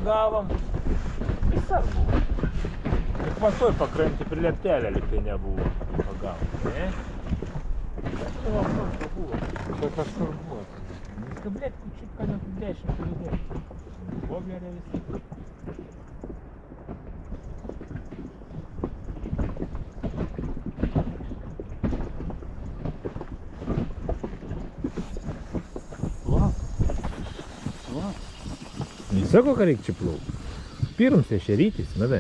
pagavom. Visas buvo. Tik pasoj pakrantį prie lieptelę likai nebuvo. Pagavom, ne? Tai va, kažkur buvo. Čia kažkur buvo. Nu, blėt, čiut ką net 10 kilogramų. Voblerė visi. Sako, ką reikia čia plaukti. Pirms ešerytis, na.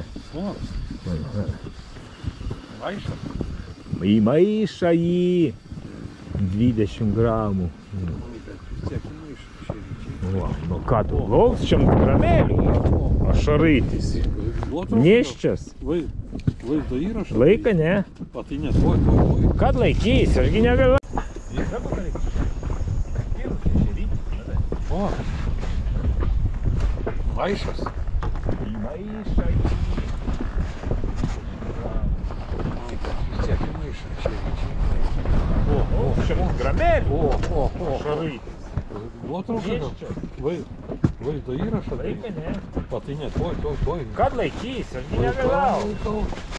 Maišą. Į maišą jį 20 gramų. Vis tiek į maišą ešeryčiai. Va, nu ką tu lauks šiam gramelių? Ašaraitis. Neščias. Vaizdo įrašą. Laiką, ne? O tai ne, tuoj. Kad laikys, ašgi negaliu. Sako, ką reikia čia. Pirms ešerytis, na. O. Maišas. Į maišą jį. Vis tiek į maišą ešeryčiai. O, šiam gramelių. O. Ašaraitis. Nuotrauka. Vaizdo įrašą. Laiką, ne? O tai ne, tuoj. Kad laikys, ašgi negaliu.